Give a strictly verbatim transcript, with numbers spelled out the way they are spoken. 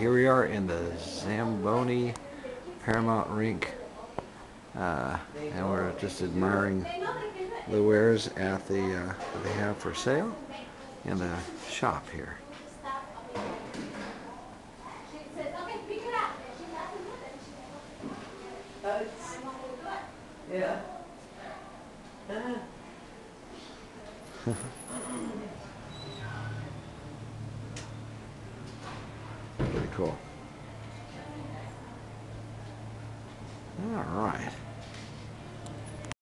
here we are in the Zamboni Paramount rink, uh, and we're just admiring the wares at the uh, that they have for sale in the shop here. Yeah. Pretty cool. All right.